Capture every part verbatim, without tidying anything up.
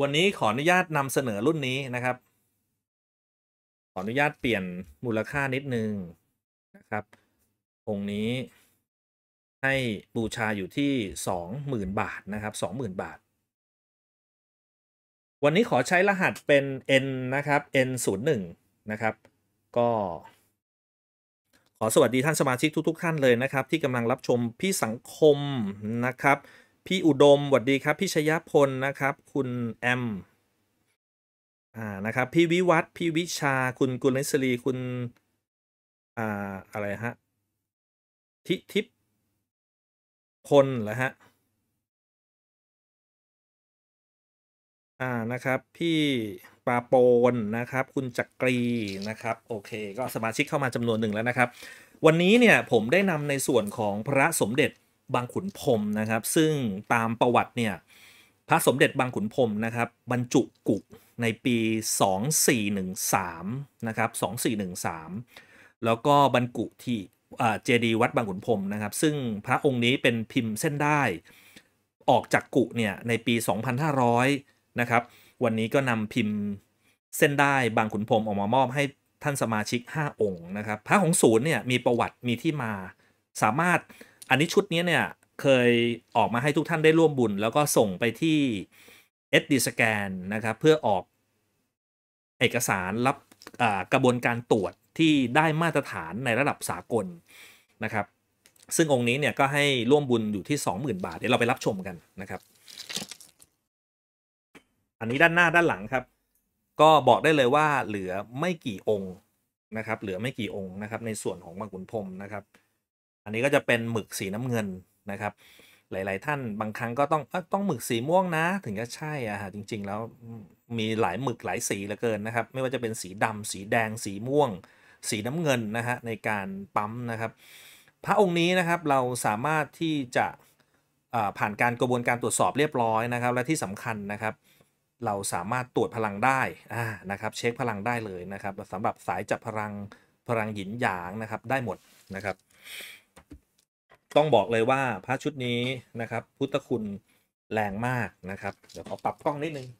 วันนี้ขออนุญาตนำเสนอรุ่นนี้นะครับ ขออนุญาตเปลี่ยนมูลค่านิดนึงนะครับ องค์นี้ให้บูชาอยู่ที่ สองหมื่น บาทนะครับ สองหมื่น บาท วันนี้ขอใช้รหัสเป็น N นะครับ เอ็น ศูนย์ หนึ่ง นะครับ ก็ขอสวัสดีท่านสมาชิกทุกๆท่านเลยนะครับ ที่กำลังรับชมพี่สังคมนะครับ พี่อุดมสวัสดีครับ พี่ชยพลนะครับ คุณแอม อ่านะครับ พี่วิวัฒน์พี่วิชาคุณกุลนิศรีคุณอ่าอะไรฮะทิทิพย์พลเหรอฮะอ่านะครับ พี่ปาโปนนะครับ คุณจักรีนะครับโอเคก็สมาชิกเข้ามาจำนวนหนึ่งแล้วนะครับ วันนี้เนี่ยผมได้นำในส่วนของพระสมเด็จบางขุนพรหมนะครับ ซึ่งตามประวัติเนี่ยพระสมเด็จบางขุนพรหมนะครับบรรจุกุในปี สองสี่หนึ่งสาม นะครับ สองสี่หนึ่งสาม แล้วก็บรรจุที่เจดีย์วัดบางขุนพรหมนะครับ ซึ่งพระองค์นี้เป็นพิมพ์เส้นได้ออกจากกุเนี่ยในปี สองพันห้าร้อย นะครับ วันนี้ก็นำพิมพ์เส้นได้บางขุนพรหมออกมามอบให้ท่านสมาชิก ห้า องค์นะครับ พระของศูนย์เนี่ยมีประวัติมีที่มา สามารถอันนี้ชุดนี้เนี่ยเคยออกมาให้ทุกท่านได้ร่วมบุญ แล้วก็ส่งไปที่ เอส ดี Scan นะครับเพื่อออกเอกสารรับกระบวนการตรวจที่ได้มาตรฐานในระดับสากลนะครับซึ่งองค์นี้เนี่ยก็ให้ร่วมบุญอยู่ที่ สองหมื่น บาทเดี๋ยวเราไปรับชมกันนะครับอันนี้ด้านหน้าด้านหลังครับก็บอกได้เลยว่าเหลือไม่กี่องค์นะครับเหลือไม่กี่องค์นะครับในส่วนของบางขุนพรหมนะครับอันนี้ก็จะเป็นหมึกสีน้ำเงินนะครับหลายๆท่านบางครั้งก็ต้องต้องหมึกสีม่วงนะถึงจะใช่อะฮะจริงๆแล้วมีหลายหมึกหลายสีเหลือเกินนะครับไม่ว่าจะเป็นสีดำสีแดงสีม่วงสีน้ำเงินนะฮะในการปั๊มนะครับพระองค์นี้นะครับเราสามารถที่จะผ่านการกระบวนการตรวจสอบเรียบร้อยนะครับและที่สำคัญนะครับเราสามารถตรวจพลังได้นะครับเช็คพลังได้เลยนะครับสำหรับสายจับพลังพลังหยินหยางนะครับได้หมดนะครับต้องบอกเลยว่าพระชุดนี้นะครับพุทธคุณแรงมากนะครับเดี๋ยวขอปรับกล้องนิดนึง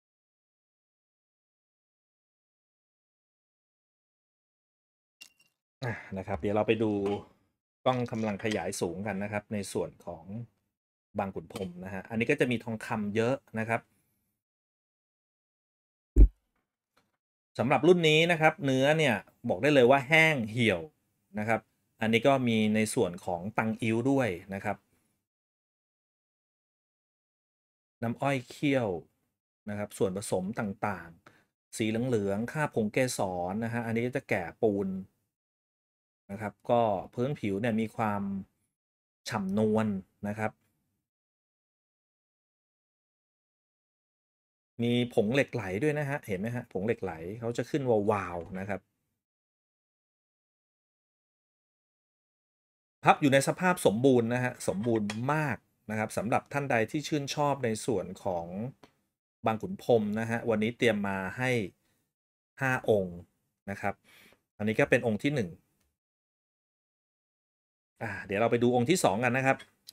นะครับเดี๋ยวเราไปดูกล้องกำลังขยายสูงกันนะครับในส่วนของบางขุนพรหมนะฮะอันนี้ก็จะมีทองคำเยอะนะครับสำหรับรุ่นนี้นะครับเนื้อเนี่ยบอกได้เลยว่าแห้งเหี่ยวนะครับอันนี้ก็มีในส่วนของตังอิ้วด้วยนะครับน้ำอ้อยเคี่ยวนะครับส่วนผสมต่างๆสีเหลืองๆค่าผงเกสรนะฮะอันนี้จะแก่ปูนนะครับก็พื้นผิวเนี่ยมีความฉ่ำนวลนะครับมีผงเหล็กไหลด้วยนะฮะเห็นไหมฮะผงเหล็กไหลเขาจะขึ้นวาวๆนะครับพับอยู่ในสภาพสมบูรณ์นะฮะสมบูรณ์มากนะครับสำหรับท่านใดที่ชื่นชอบในส่วนของบางขุนพรหมนะฮะวันนี้เตรียมมาให้ห้าองค์นะครับอันนี้ก็เป็นองค์ที่หนึ่งอ่าเดี๋ยวเราไปดูองค์ที่สองกันนะครับ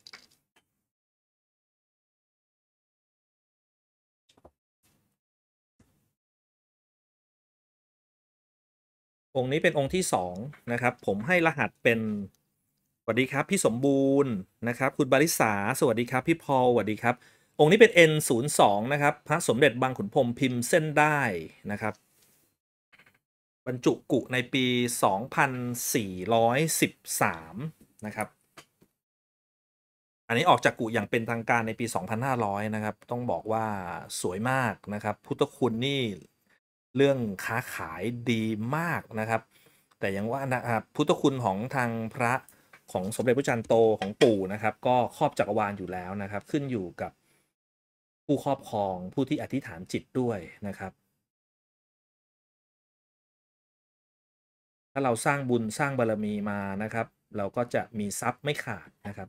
องค์นี้เป็นองค์ที่สองนะครับผมให้รหัสเป็นสวัสดีครับพี่สมบูรณ์นะครับคุณบาริสาสวัสดีครับพี่พอลสวัสดีครับองค์นี้เป็น เอ็น ศูนย์ สอง นะครับพระสมเด็จบางขุนพรหมพิมพ์เส้นได้นะครับบรรจุกุในปี สองพันสี่ร้อยสิบสาม นะครับอันนี้ออกจากกุอย่างเป็นทางการในปี สองพันห้าร้อย นะครับต้องบอกว่าสวยมากนะครับพุทธคุณนี่เรื่องค้าขายดีมากนะครับแต่ยังว่านะครับพุทธคุณของทางพระของสมเด็จพระจันทร์โตของปู่นะครับก็ครอบจักรวาลอยู่แล้วนะครับขึ้นอยู่กับผู้ครอบครองผู้ที่อธิษฐานจิตด้วยนะครับถ้าเราสร้างบุญสร้างบารมีมานะครับเราก็จะมีทรัพย์ไม่ขาดนะครับ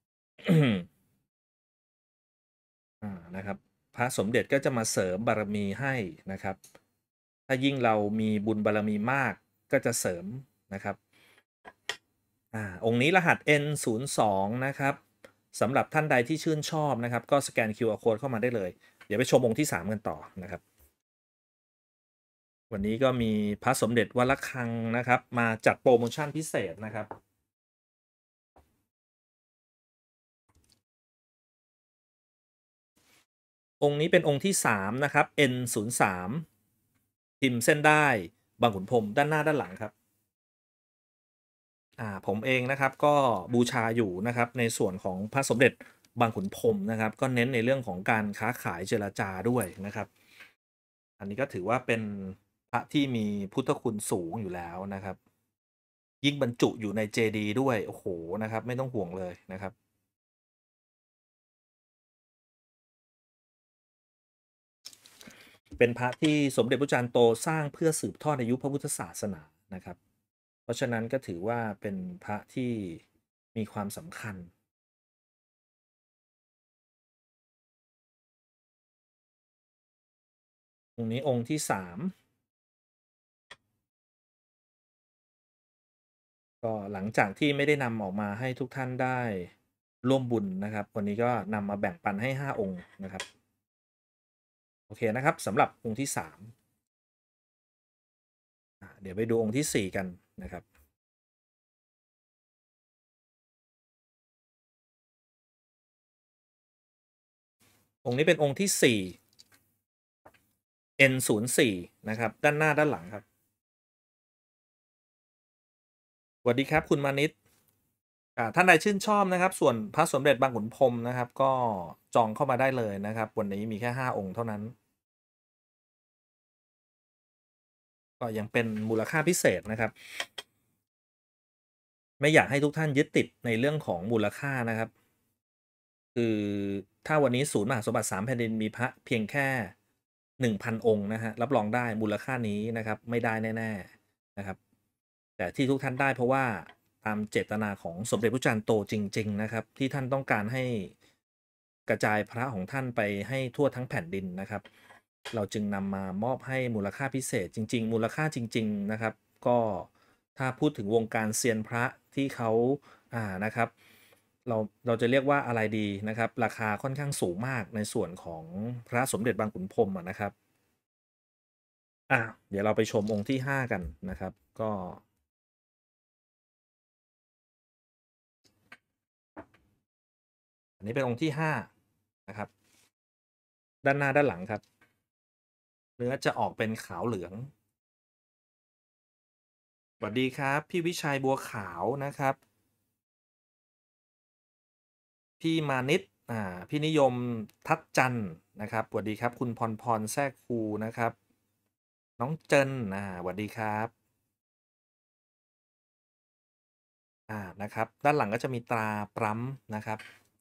อ่านะครับพระสมเด็จก็จะมาเสริมบารมีให้นะครับถ้ายิ่งเรามีบุญบารมีมากก็จะเสริมนะครับอ่าองค์นี้รหัส เอ็น ศูนย์ สอง นะครับสำหรับท่านใดที่ชื่นชอบนะครับก็สแกน คิว อาร์ Code เข้ามาได้เลยเดี๋ยวไปชมองค์ที่สามกันต่อนะครับวันนี้ก็มีพระสมเด็จวัดระฆังนะครับมาจัดโปรโมชั่นพิเศษนะครับองค์นี้เป็นองค์ที่สามนะครับ เอ็น ศูนย์ สาม พิมพ์เส้นได้บางขุนพรหมด้านหน้าด้านหลังครับอ่าผมเองนะครับก็บูชาอยู่นะครับในส่วนของพระสมเด็จบางขุนพรหมนะครับก็เน้นในเรื่องของการค้าขายเจรจาด้วยนะครับอันนี้ก็ถือว่าเป็นพระที่มีพุทธคุณสูงอยู่แล้วนะครับยิ่งบรรจุอยู่ในเจดีย์ด้วยโอ้โหนะครับไม่ต้องห่วงเลยนะครับเป็นพระที่สมเด็จพระจารย์โตสร้างเพื่อสืบทอดอายุพระพุทธศาสนานะครับเพราะฉะนั้นก็ถือว่าเป็นพระที่มีความสำคัญองค์นี้องค์ที่สามก็หลังจากที่ไม่ได้นำออกมาให้ทุกท่านได้ร่วมบุญนะครับวันนี้ก็นำมาแบ่งปันให้ห้าองค์นะครับโอเคนะครับสำหรับองค์ที่สามเดี๋ยวไปดูองค์ที่สี่กันนะครับองค์นี้เป็นองค์ที่สี่ เอ็น ศูนย์ สี่ นะครับด้านหน้าด้านหลังครับสวัสดีครับคุณมานิตท่านใดชื่นชอบนะครับส่วนพระสมเด็จบางขุนพรหมนะครับก็จองเข้ามาได้เลยนะครับวันนี้มีแค่ห้าองค์เท่านั้นก็ยังเป็นมูลค่าพิเศษนะครับไม่อยากให้ทุกท่านยึดติดในเรื่องของมูลค่านะครับคือถ้าวันนี้ศูนย์มหาสมบัติสามแผ่นดินมีพระเพียงแค่ หนึ่งพัน องค์นะฮะรับรองได้มูลค่านี้นะครับไม่ได้แน่ๆนะครับแต่ที่ทุกท่านได้เพราะว่าตามเจตนาของสมเด็จพระจารย์โตจริงๆนะครับที่ท่านต้องการให้กระจายพระของท่านไปให้ทั่วทั้งแผ่นดินนะครับเราจึงนำมามอบให้มูลค่าพิเศษจริงๆมูลค่าจริงๆนะครับก็ถ้าพูดถึงวงการเซียนพระที่เขาอ่านะครับเราเราจะเรียกว่าอะไรดีนะครับราคาค่อนข้างสูงมากในส่วนของพระสมเด็จบางขุนพรหมนะครับอ่ะเดี๋ยวเราไปชมองค์ที่ห้ากันนะครับก็อันนี้เป็นองค์ที่ห้านะครับด้านหน้าด้านหลังครับเนื้อจะออกเป็นขาวเหลืองสวัสดีครับพี่วิชัยบัวขาวนะครับพี่มานิตอ่าพี่นิยมทัดจันนะครับสวัสดีครับคุณพรพรแทรกครูนะครับน้องเจนอ่าสวัสดีครับอ่านะครับด้านหลังก็จะมีตราปรั๊มนะครับ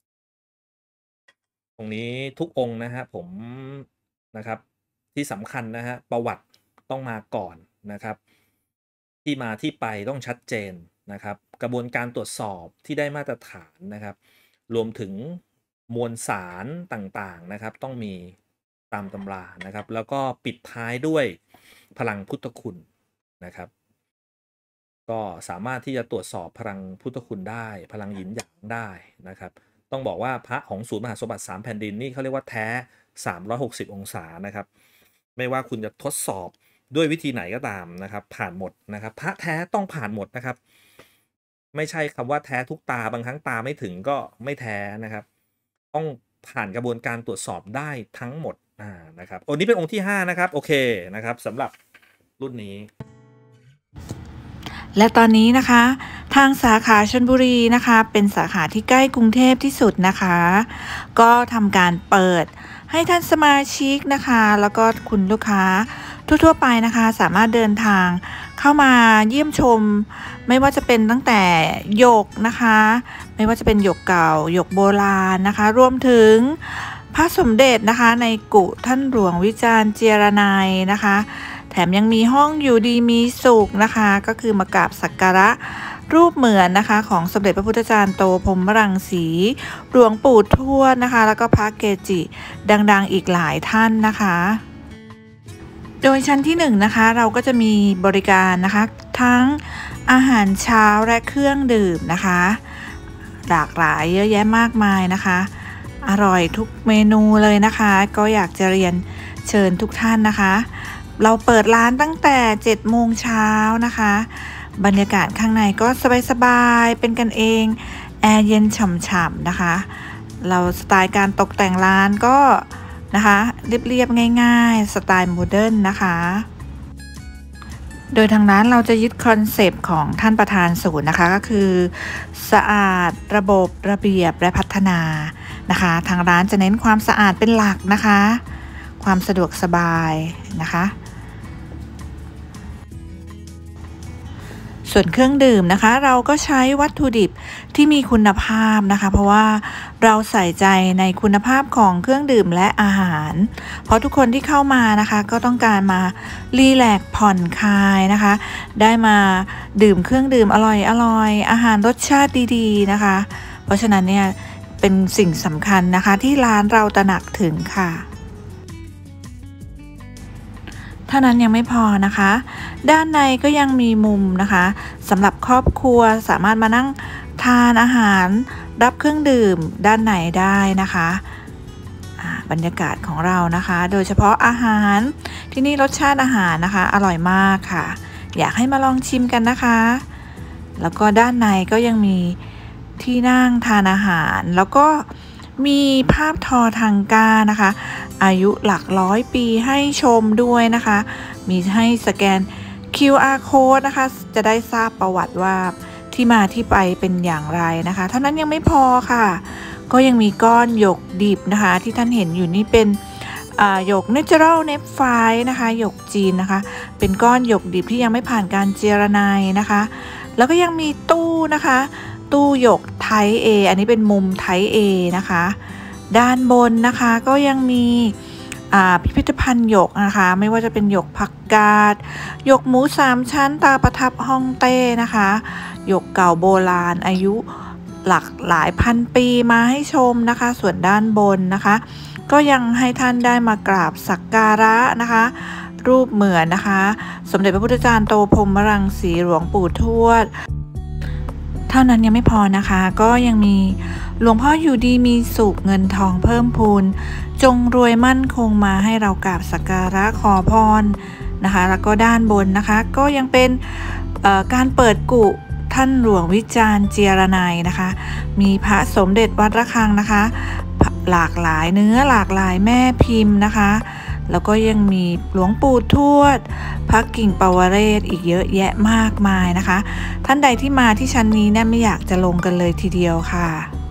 ตรงนี้ทุกองค์นะฮะผมนะครับที่สำคัญนะฮะประวัติต้องมาก่อนนะครับที่มาที่ไปต้องชัดเจนนะครับกระบวนการตรวจสอบที่ได้มาตรฐานนะครับรวมถึงมวลสารต่างๆนะครับต้องมีตามตำรานะครับแล้วก็ปิดท้ายด้วยพลังพุทธคุณนะครับก็สามารถที่จะตรวจสอบพลังพุทธคุณได้พลังหยินหยางได้นะครับต้องบอกว่าพระของศูนย์มหาสมบัติสามแผ่นดินนี่เขาเรียกว่าแท้สามร้อยหกสิบองศานะครับไม่ว่าคุณจะทดสอบด้วยวิธีไหนก็ตามนะครับผ่านหมดนะครับพระแท้ต้องผ่านหมดนะครับไม่ใช่คำว่าแท้ทุกตาบางครั้งตาไม่ถึงก็ไม่แท้นะครับต้องผ่านกระบวนการตรวจสอบได้ทั้งหมดอ่านะครับองค์นี้เป็นองค์ที่ห้านะครับโอเคนะครับสำหรับรุ่นนี้และตอนนี้นะคะทางสาขาชลบุรีนะคะเป็นสาขาที่ใกล้กรุงเทพที่สุดนะคะก็ทำการเปิดให้ท่านสมาชิกนะคะแล้วก็คุณลูกค้าทั่วๆไปนะคะสามารถเดินทางเข้ามาเยี่ยมชมไม่ว่าจะเป็นตั้งแต่หยกนะคะไม่ว่าจะเป็นหยกเก่าหยกโบราณนะคะรวมถึงพระสมเด็จนะคะในกุท่านหลวงวิจารณ์เจรนัยนะคะแถมยังมีห้องอยู่ดีมีสุขนะคะก็คือมากราบสักการะรูปเหมือนนะคะของสมเด็จพระพุทธจารย์โตพรหมรังสีหลวงปู่ทวดนะคะแล้วก็พระเกจิดังๆอีกหลายท่านนะคะโดยชั้นที่หนึ่งนะคะเราก็จะมีบริการนะคะทั้งอาหารเช้าและเครื่องดื่มนะคะหลากหลายเยอะแยะมากมายนะคะอร่อยทุกเมนูเลยนะคะก็อยากจะเรียนเชิญทุกท่านนะคะเราเปิดร้านตั้งแต่เจ็ดโมงเช้านะคะบรรยากาศข้างในก็สบายๆเป็นกันเองแอร์เย็นฉ่ำๆนะคะเราสไตล์การตกแต่งร้านก็นะคะเรียบๆง่ายๆสไตล์โมเดิร์นนะคะโดยทางร้านเราจะยึดคอนเซปต์ของท่านประธานศูนย์นะคะก็คือสะอาดระบบระเบียบและพัฒนานะคะทางร้านจะเน้นความสะอาดเป็นหลักนะคะความสะดวกสบายนะคะส่วนเครื่องดื่มนะคะเราก็ใช้วัตถุดิบที่มีคุณภาพนะคะเพราะว่าเราใส่ใจในคุณภาพของเครื่องดื่มและอาหารเพราะทุกคนที่เข้ามานะคะก็ต้องการมารีแลกซ์ผ่อนคลายนะคะได้มาดื่มเครื่องดื่มอร่อยอร่อยอาหารรสชาติดีๆนะคะเพราะฉะนั้นเนี่ยเป็นสิ่งสำคัญนะคะที่ร้านเราตระหนักถึงค่ะเท่านั้นยังไม่พอนะคะด้านในก็ยังมีมุมนะคะสำหรับครอบครัวสามารถมานั่งทานอาหารรับเครื่องดื่มด้านในได้นะคะบรรยากาศของเรานะคะโดยเฉพาะอาหารที่นี่รสชาติอาหารนะคะอร่อยมากค่ะอยากให้มาลองชิมกันนะคะแล้วก็ด้านในก็ยังมีที่นั่งทานอาหารแล้วก็มีภาพทอทังก้านะคะอายุหลักร้อยปีให้ชมด้วยนะคะมีให้สแกน คิว อาร์ Code นะคะจะได้ทราบประวัติว่าที่มาที่ไปเป็นอย่างไรนะคะเท่านั้นยังไม่พอค่ะก็ยังมีก้อนหยกดิบนะคะที่ท่านเห็นอยู่นี่เป็นหยก Natural Nephrite นะคะหยกจีนนะคะเป็นก้อนหยกดิบที่ยังไม่ผ่านการเจรไนนะคะแล้วก็ยังมีตู้นะคะตู้หยกไทป์ A อันนี้เป็นมุมไทป์ A นะคะด้านบนนะคะก็ยังมีพิพิธภัณฑ์หยกนะคะไม่ว่าจะเป็นหยกผักกาดหยกหมูสามชั้นตาประทับฮ่องเต้นะคะหยกเก่าโบราณอายุหลักหลายพันปีมาให้ชมนะคะส่วนด้านบนนะคะก็ยังให้ท่านได้มากราบสักการะนะคะรูปเหมือนนะคะสมเด็จพระพุทธจารย์โตพรหมรังสีหลวงปู่ทวดเท่านั้นยังไม่พอนะคะก็ยังมีหลวงพ่ออยู่ดีมีสุขเงินทองเพิ่มพูนจงรวยมั่นคงมาให้เรากราบสักการะขอพรนะคะแล้วก็ด้านบนนะคะก็ยังเป็นการเปิดกุท่านหลวงวิจารณ์เจียรนัยนะคะมีพระสมเด็จวัดระฆังนะคะหลากหลายเนื้อหลากหลายแม่พิมพ์นะคะแล้วก็ยังมีหลวงปู่ทวดพระกิ่งปวเรศอีกเยอะแยะมากมายนะคะท่านใดที่มาที่ชั้นนี้เนี่ยไม่อยากจะลงกันเลยทีเดียวค่ะ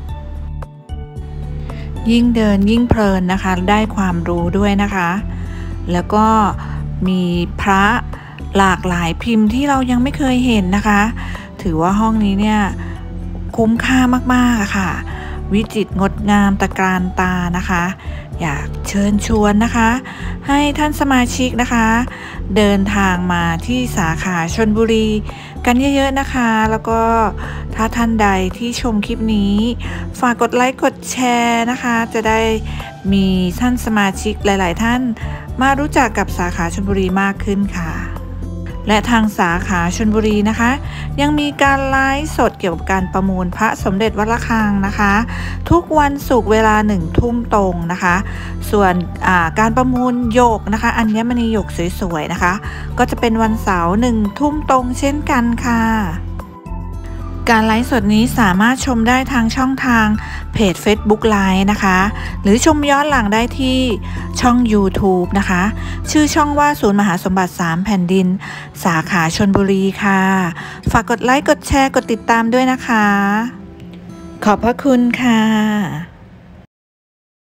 ยิ่งเดินยิ่งเพลินนะคะได้ความรู้ด้วยนะคะแล้วก็มีพระหลากหลายพิมพ์ที่เรายังไม่เคยเห็นนะคะถือว่าห้องนี้เนี่ยคุ้มค่ามากๆค่ะวิจิตรงดงามตะการตานะคะอยากเชิญชวนนะคะให้ท่านสมาชิกนะคะเดินทางมาที่สาขาชลบุรีกันเยอะๆนะคะแล้วก็ถ้าท่านใดที่ชมคลิปนี้ฝากกดไลค์กดแชร์นะคะจะได้มีท่านสมาชิกหลายๆท่านมารู้จักกับสาขาชลบุรีมากขึ้นค่ะและทางสาขาชลบุรีนะคะยังมีการไลฟ์สดเกี่ยวกับการประมูลพระสมเด็จวัดระฆังนะคะทุกวันศุกร์เวลาหนึ่งทุ่มตรงนะคะส่วนการประมูลหยกนะคะอัญมณีหยกสวยๆนะคะก็จะเป็นวันเสาร์หนึ่งทุ่มตรงเช่นกันค่ะการไลฟ์สดนี้สามารถชมได้ทางช่องทางเพจ Facebook Live นะคะหรือชมย้อนหลังได้ที่ช่อง YouTube นะคะชื่อช่องว่าศูนย์มหาสมบัติสามแผ่นดินสาขาชลบุรีค่ะฝากกดไลค์กดแชร์กดติดตามด้วยนะคะขอบพระคุณค่ะ